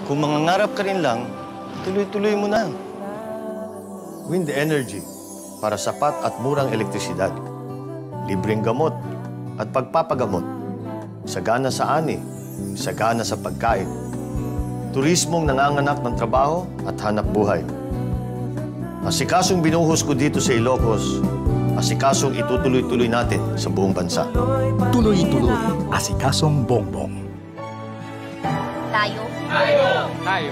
Kung mangangarap ka rin lang, tuloy-tuloy mo na. Wind energy para sapat at murang elektrisidad. Libreng gamot at pagpapagamot. Sagana sa ani, sagana sa pagkain. Turismong nanganganak ng trabaho at hanap buhay. Asikasong binuhos ko dito sa Ilocos, asikasong itutuloy-tuloy natin sa buong bansa. Tuloy-tuloy, asikasong bongbong. Tayo. Tayo. Tayo.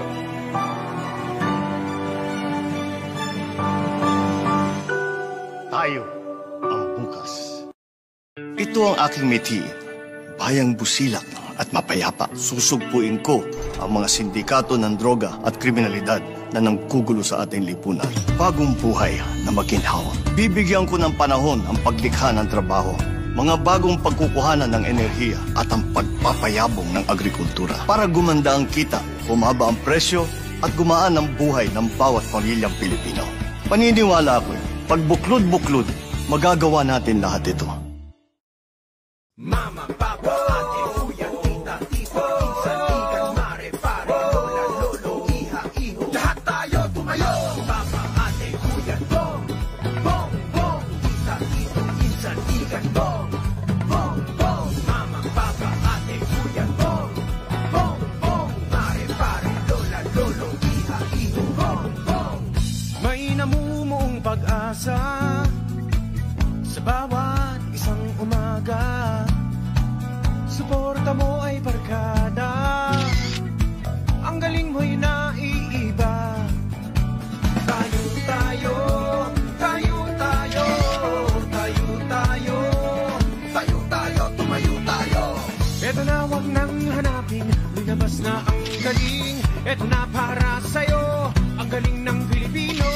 Tayo ang bukas. Ito ang aking mithi, bayang busilak at mapayapa. Susugpuin ko ang mga sindikato ng droga at kriminalidad na nanggugulo sa ating lipunan. Bagong buhay na maginhawa. Bibigyan ko ng panahon ang paglikha ng trabaho, mga bagong pagkukuhanan ng enerhiya at ang pagpapayabong ng agrikultura. Para gumanda ang kita, bumaba ang presyo at gumaan ang buhay ng bawat pamilyang Pilipino. Paniniwala ako, pag buklod-buklod, magagawa natin lahat ito. Mama, papa, ate, kuya, tita, tito, pinsan, ikan, mare, pare, lola, lolo, iha, iho. Lahat tayo tumayo! Papa, ate, kuya, bong, bong, bong. Tita, tito, pinsan, ikan, bong, bong, bong. Mama, papa, ate, kuya, bong, bong, bong. Mare, pare, lola, lolo, iha, iho, bong, bong. May namumuong pag-asa sa bawat isang umaga. Suporta mo ay barkada, ang galing mo'y naiiba. Tayo, tayo, tayo, tayo, tayo, tayo, tayo, tayo, tumayo tayo. Eto na, wag nang hanapin, linabas na ang galing. Eto na para sa'yo, ang galing ng Pilipino.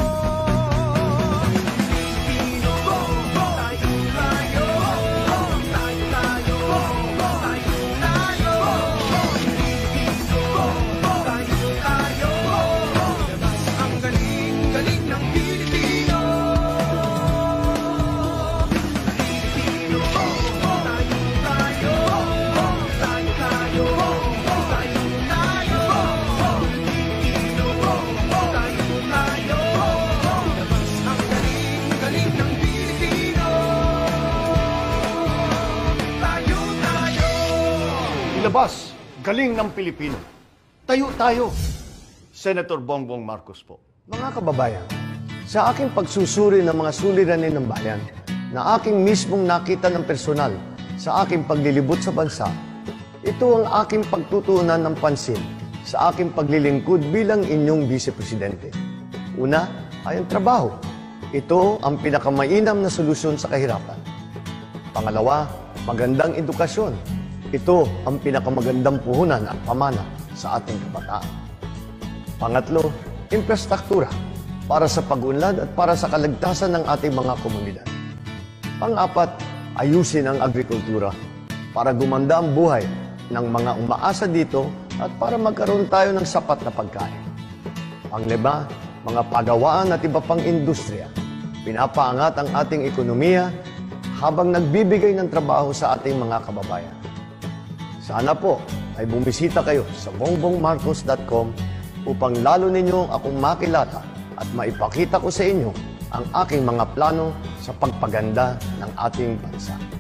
Ilabas, galing ng Pilipino. Tayo tayo. Senator Bongbong Marcos po. Mga kababayan, sa aking pagsusuri ng mga suliranin ng bayan na aking mismong nakita ng personal sa aking paglilibot sa bansa, ito ang aking pagtutuunan ng pansin sa aking paglilingkod bilang inyong vice-presidente. Una ay ang trabaho. Ito ang pinakamainam na solusyon sa kahirapan. Pangalawa, magandang edukasyon. Ito ang pinakamagandang puhunan at pamana sa ating kabataan. Pangatlo, infrastruktura para sa pag-unlad at para sa kaligtasan ng ating mga komunidad. Pang-apat, ayusin ang agrikultura para gumanda ang buhay ng mga umaasa dito at para magkaroon tayo ng sapat na pagkain. Pang-lima, mga pagawaan at iba pang industriya. Pinapaangat ang ating ekonomiya habang nagbibigay ng trabaho sa ating mga kababayan. Sana po ay bumisita kayo sa bongbongmarcos.com upang lalo ninyong akong makilala at maipakita ko sa inyo ang aking mga plano sa pagpaganda ng ating bansa.